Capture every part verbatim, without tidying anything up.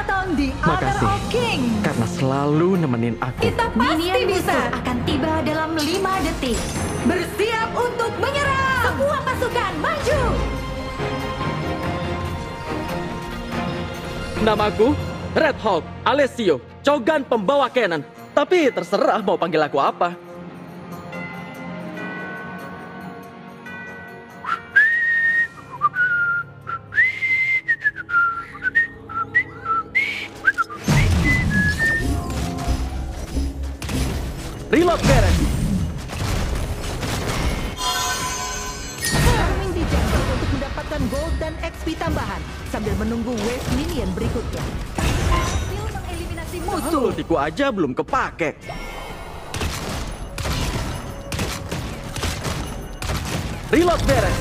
datang di Honor Makasih. of King. Karena selalu nemenin aku. Kita pasti Minion bisa. musuh akan tiba dalam lima detik. Bersiap untuk menyerang. Semua pasukan maju. Namaku Red Hawk Alessio, Cogan pembawa cannon. Tapi terserah mau panggil aku apa. Reload beres. Farming di jungle untuk mendapatkan gold dan X P tambahan sambil menunggu wave minion berikutnya. Berhasil mengeliminasi musuh. Ultiku aja belum kepake. Reload beres.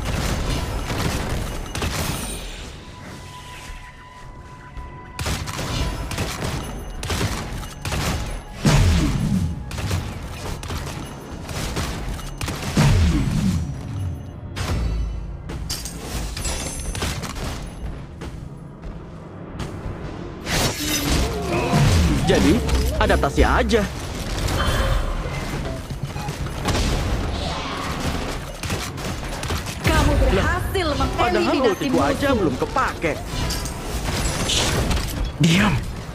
Jadi, adaptasi aja. Kamu berhasil Padahal mengeliminasi ultiku aja musuh. belum kepake. Diam.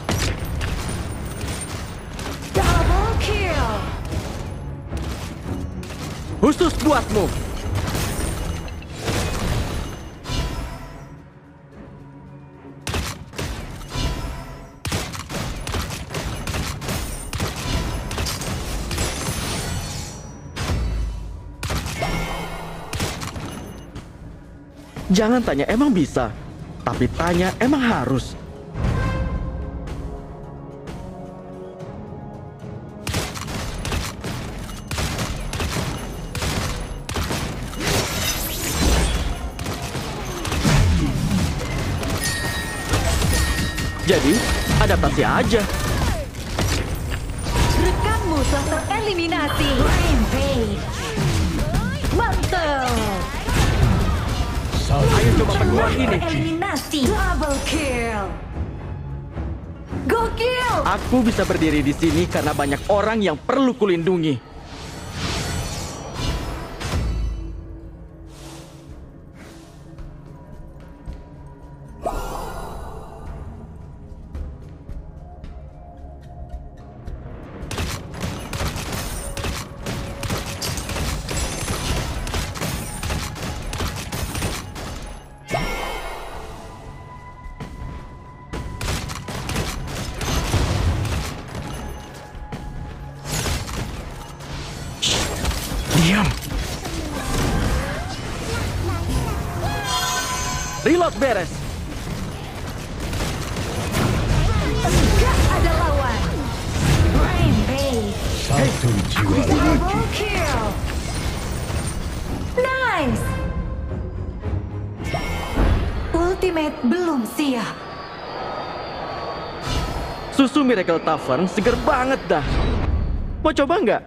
Double kill. Khusus buatmu. Jangan tanya emang bisa, tapi tanya emang harus. Jadi, adaptasi aja. Rekanmu telah tereliminasi. Rampage. Mantap. Ayo coba peluang ini. Eliminasi. Double kill. Gokil. Aku bisa berdiri di sini karena banyak orang yang perlu kulindungi. Diam. Reload beres. Enggak ada lawan. Rampage. Satu jiwa lagi. Double kill. Nice. Ultimate belum siap. Susu Miracle Tavern seger banget dah. Mau coba nggak?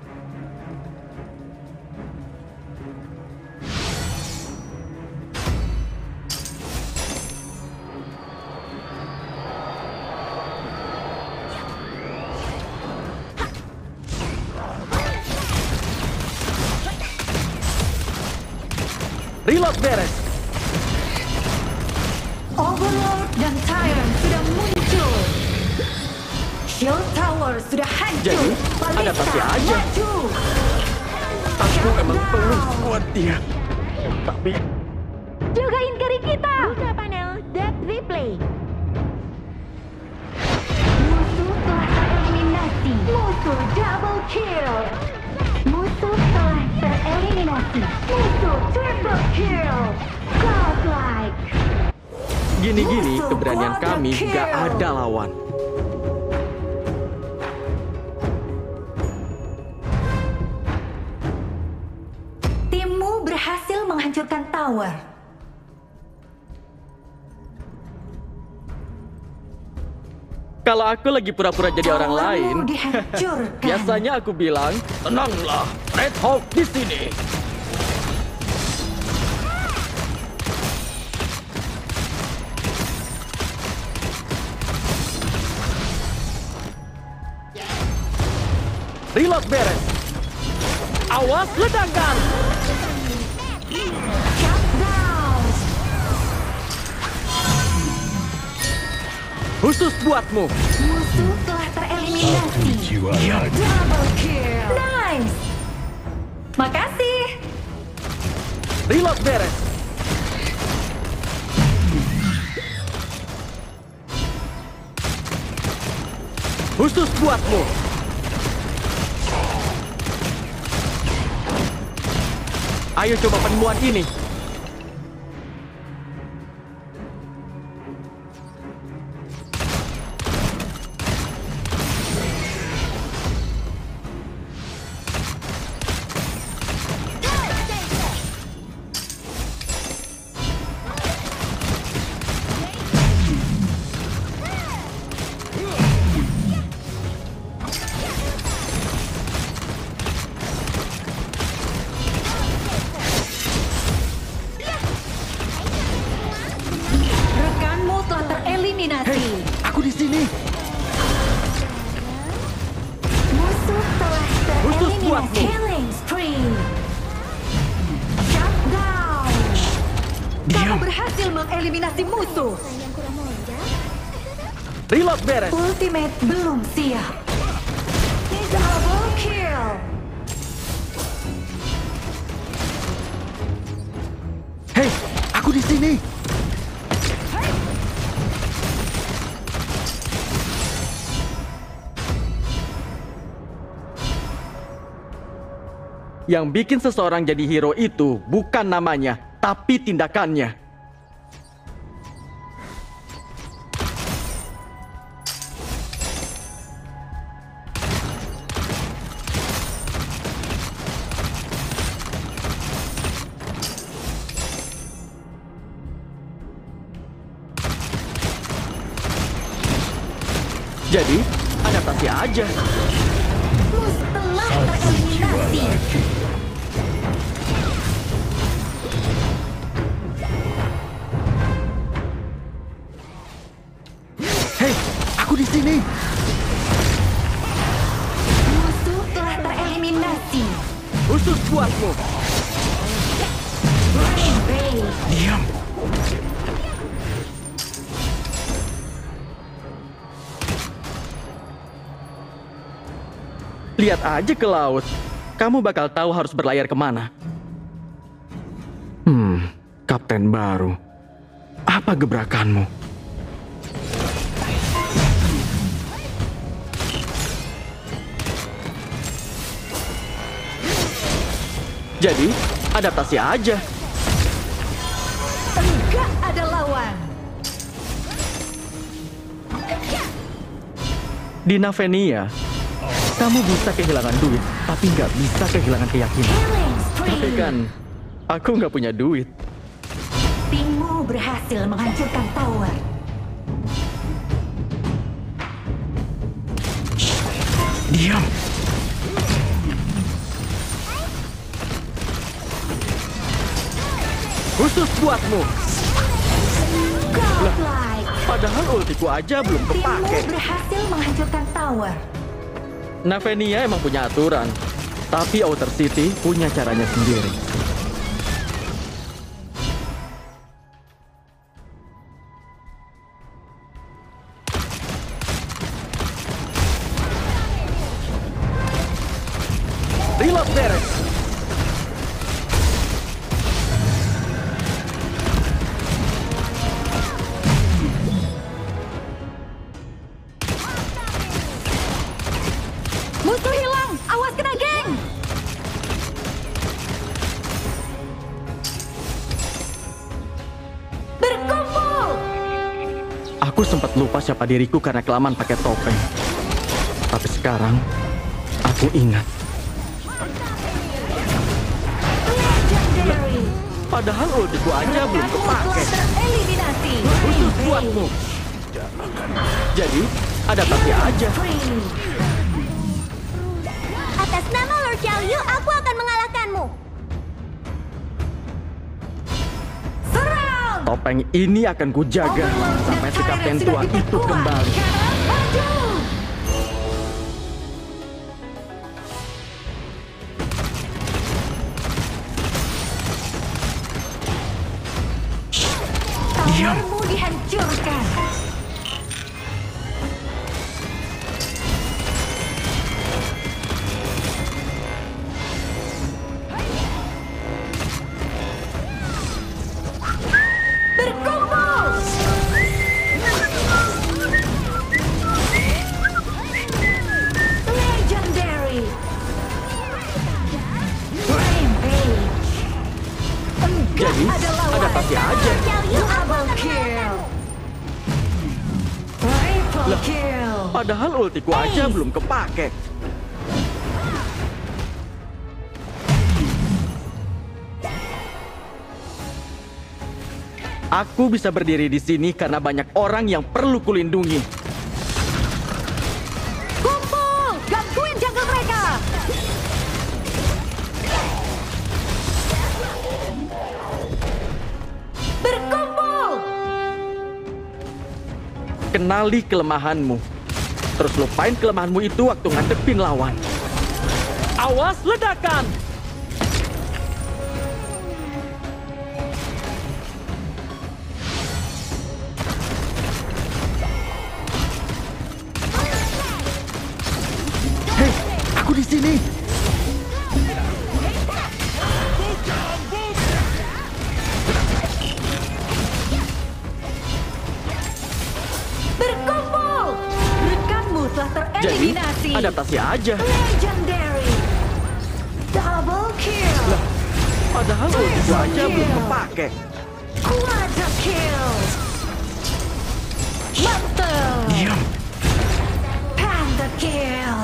Reload beres. Overlord dan Tyrant sudah muncul. Shield Tower sudah hancur. Jadi, Ballista adaptasi aja. maju. Aku emang Shutdown. perlu kuat dia. Tapi Jagain kiri kita. Buka panel Death Replay. Musuh telah tereliminasi. Musuh double kill. Musuh telah tereliminasi. Musuh triple kill. Godlike. gini-gini Musuh keberanian quadra kami kill. gak ada lawan. Timmu berhasil menghancurkan tower. Kalau aku lagi pura-pura jadi orang Towermu lain, dihancurkan. biasanya aku bilang, tenanglah, Red Hawk di sini. Reload beres. Awas ledakan. Shutdown. Khusus buatmu. Musuh telah Satu tereliminasi. jiwa lagi. Double kill. Nice. Makasih. Reload beres. Khusus buatmu. Ayo coba penemuan ini. Rekanmu telah tereliminasi. Aku di sini. Musuh telah Khusus tereliminasi. buatmu. Killing spree. Shutdown. Kamu berhasil mengeliminasi musuh. Reload beres. Ultimate belum siap. Double kill. Hei, aku di sini. Yang bikin seseorang jadi hero itu bukan namanya, tapi tindakannya. Jadi, adaptasi aja. Musuh telah Satu jiwa tereliminasi. lagi. Hei, aku di sini. Musuh telah tereliminasi. Khusus buatmu. Rampage. Diam. Lihat aja ke laut. Kamu bakal tahu harus berlayar kemana. Hmm, kapten baru. Apa gebrakanmu? Jadi, adaptasi aja. Enggak ada lawan. Di Navenia, kamu bisa kehilangan duit, tapi nggak bisa kehilangan keyakinan. Killing Tapi spree. kan, aku nggak punya duit. Timmu berhasil menghancurkan tower. Diam. Khusus buatmu. Godlike. Padahal ultiku aja belum Timmu kepake. berhasil menghancurkan tower. Navenia emang punya aturan, tapi Outer City punya caranya sendiri. Reload beres. Musuh hilang. Awas kena geng. Berkumpul. Aku sempat lupa siapa diriku karena kelamaan pakai topeng. Tapi sekarang, aku ingat. Legendary. Padahal ultiku aja belum Rekanmu kepake. telah tereliminasi. Khusus buatmu. Jadi, adaptasi aja. Spree. Atas nama Lord Xiaoyu, aku akan mengalahkanmu. Serang. Topeng ini akan kujaga sampai si kapten tua itu kembali. Sekarang maju. Adaptasi aja. Lord Galio, aku Double akan kill. mengalahkanmu. Triple kill. Padahal ultiku aja belum kepake. Aku bisa berdiri di sini karena banyak orang yang perlu kulindungi. Kumpul, gangguin jungle mereka. Berkumpul. Kenali kelemahanmu. Terus lupain kelemahanmu itu waktu ngadepin lawan. Awas ledakan! Hei, aku di sini. Berkumpul. Rekanmu telah Jadi, tereliminasi. adaptasi aja. Legendary. Double kill. Padahal ultiku aja belum kepake. Quadra kill. Mantel. Diam. Panda kill.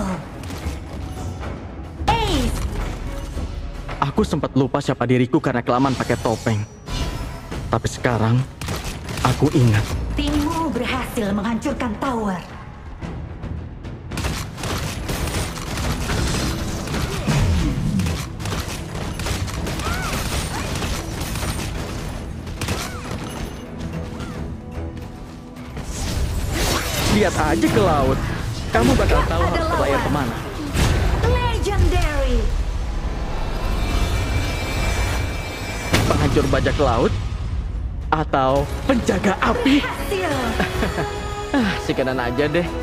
Ace. Aku sempat lupa siapa diriku karena kelamaan pakai topeng. Tapi sekarang, aku ingat. Timmu berhasil menghancurkan tower. Lihat aja ke laut. Kamu bakal tahu Ada harus berlayar lawan. kemana. Legendary. Penghancur bajak laut? Atau penjaga api? Hasil. Ah, sikanan aja deh.